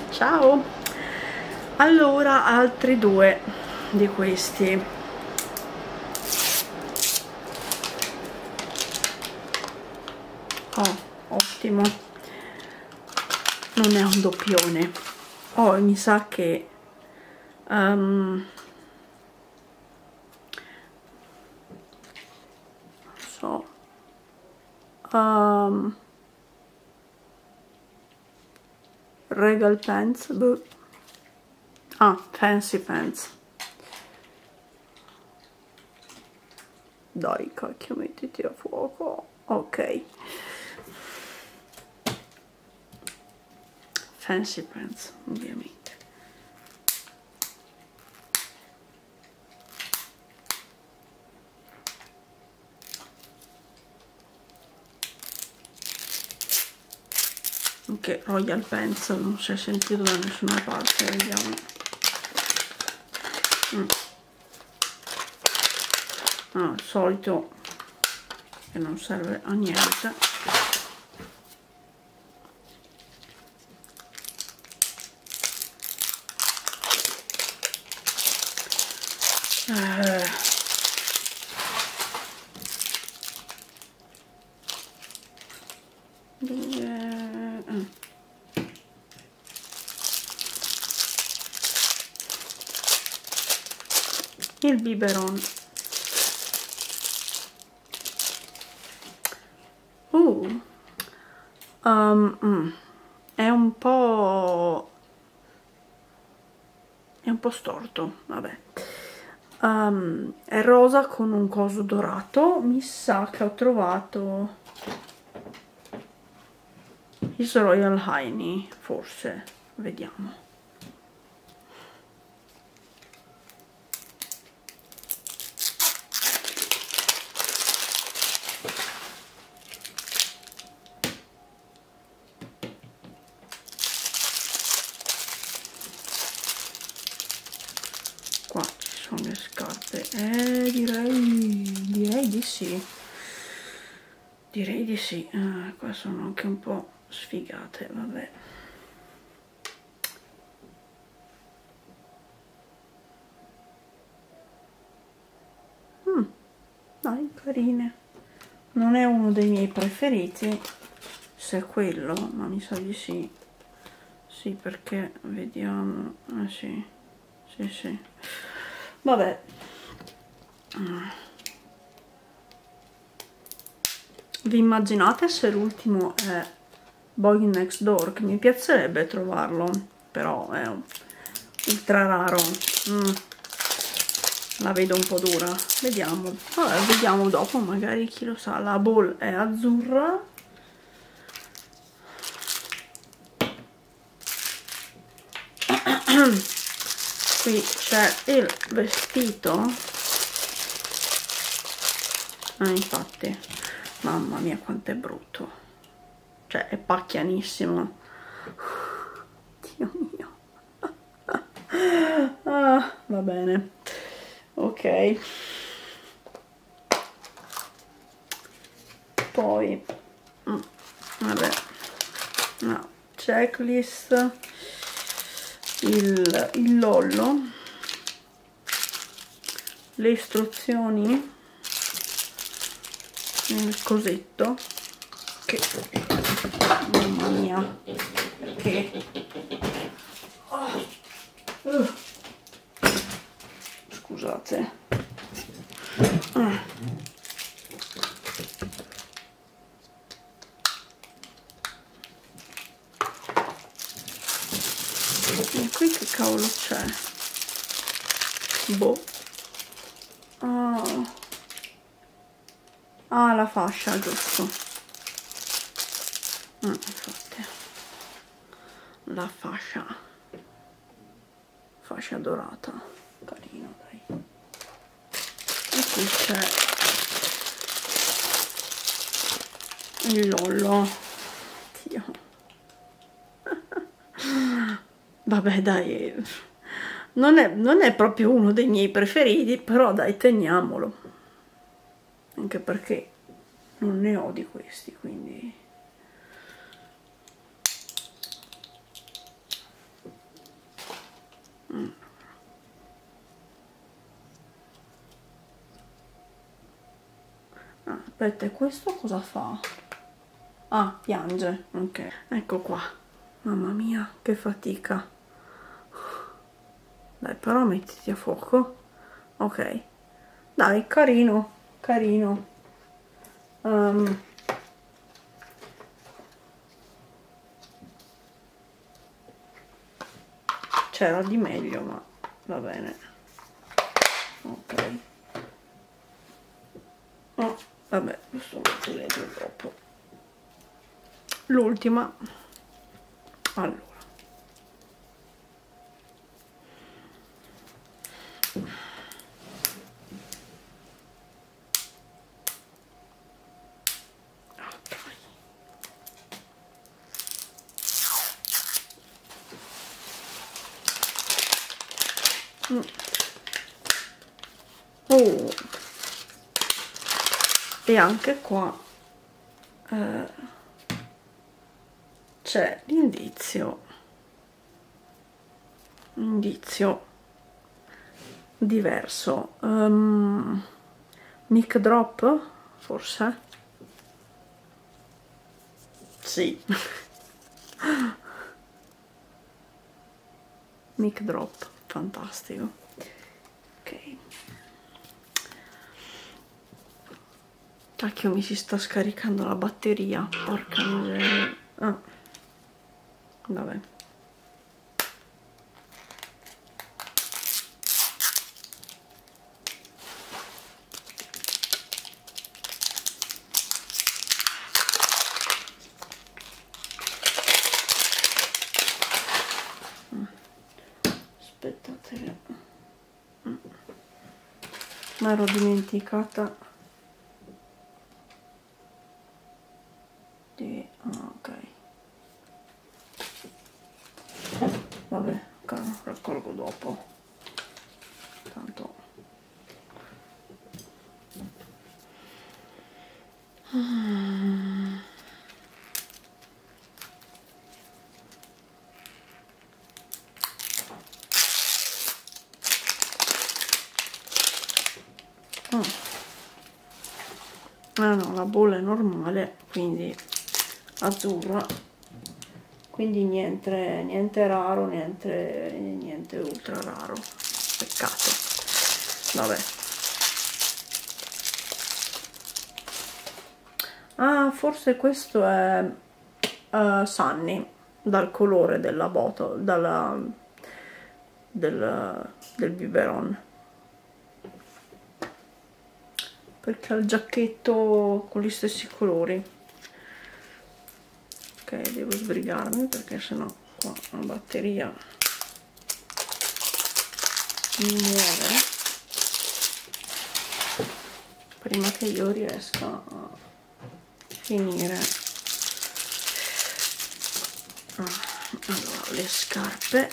Ciao. Allora, altri due di questi. Oh, ottimo, non è un doppione. Oh, mi sa che so, Regal Pants, Fancy Pants. Dai, cacchio, mettiti a fuoco. Ok, Fancy Pants, ovviamente. Ok, Royal Pants non si è sentito da nessuna parte, vediamo. Il solito che non serve a niente. Il biberon. È un po' storto, vabbè. È rosa con un coso dorato. Mi sa che ho trovato His Royal Highness, forse, vediamo. Qua ci sono le scarpe, direi di sì, qua sono anche un po' sfigate, vabbè. Dai, carine. Non è uno dei miei preferiti, se è quello, ma mi sa di sì. Sì, perché vediamo, sì, vabbè. Vi immaginate se l'ultimo è Boy Next Door, che mi piacerebbe trovarlo, però è ultra raro. La vedo un po' dura, vediamo. Vabbè, vediamo dopo, magari, chi lo sa. La ball è azzurra. Qui c'è il vestito. Infatti, mamma mia quanto è brutto, cioè è pacchianissimo. Dio mio. Va bene, ok. Poi vabbè, no, checklist, il lollo, le istruzioni, il cosetto, che mamma mia, che scusate, e qui che cavolo c'è? Boh. La fascia, giusto. Infatti, la fascia dorata, carino, dai. E qui c'è il lollo. Dio. Vabbè, dai, non è proprio uno dei miei preferiti, però dai, teniamolo, anche perché non ne ho di questi, quindi Ah, aspetta, e questo cosa fa? Ah, piange, ok. Ecco qua. Mamma mia, che fatica. Dai, però mettiti a fuoco. Ok. Dai, carino, carino. C'era di meglio, ma va bene. Ok. Oh, vabbè, questo lo metto dentro dopo. L'ultima. Allora. Oh. E anche qua c'è l'indizio diverso. Mic drop forse? Sì. Mic drop, fantastico. Ok. Cacchio, mi si sta scaricando la batteria, porca miseria. Ah, vabbè. Aspettate, mi ero dimenticata di... ah, ok, vabbè, raccolgo dopo, tanto ah no, la bolla è normale, quindi azzurra, quindi niente raro, niente ultra raro, peccato. Vabbè. Ah, forse questo è Sunny, dal colore della bottle, del biberon, perché ha il giacchetto con gli stessi colori. Ok, devo sbrigarmi perché sennò qua la batteria mi muore prima che io riesca a finire. Allora, le scarpe,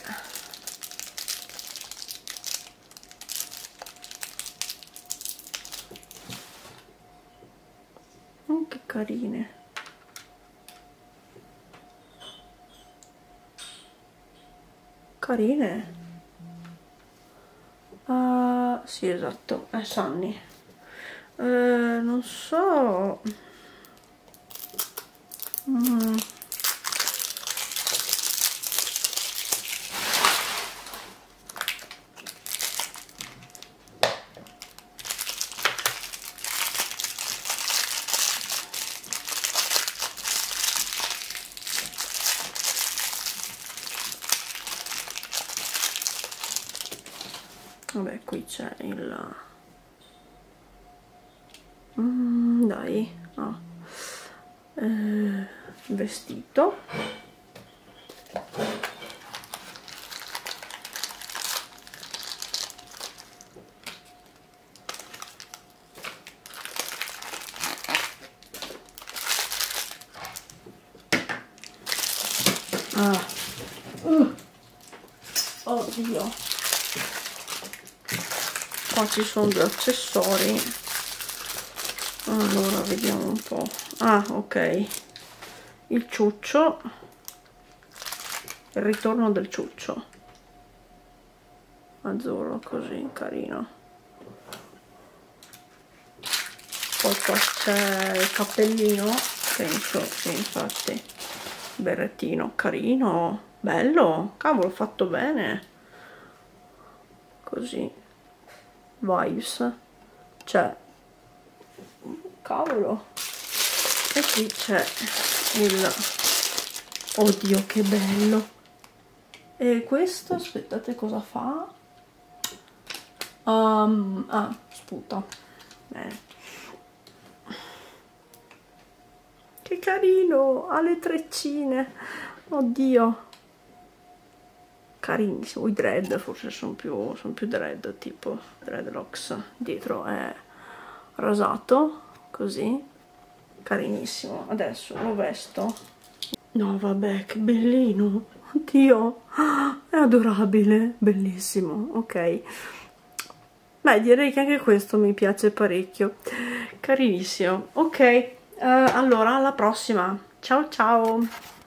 oh, che carine, carine. Sì, esatto, è Sunny. Non so. Vabbè, qui c'è il dai, vestito, oddio, qua ci sono due accessori. Allora vediamo un po'. Ah, ok, il ciuccio, il ritorno del ciuccio azzurro, così carino. Poi qua c'è il cappellino, penso, sì, infatti, berrettino carino, bello, cavolo, fatto bene, così, vibes, cioè, cavolo, e qui c'è il, oddio che bello, e questo, aspettate, cosa fa? Sputa, bene. Che carino, ha le treccine, oddio, carinissimo. I dread forse sono più dread, tipo dreadlocks, dietro è rasato, così, carinissimo. Adesso lo vesto, no vabbè, che bellino, oddio, è adorabile, bellissimo, ok. Beh, direi che anche questo mi piace parecchio, carinissimo, ok. Allora alla prossima, ciao ciao.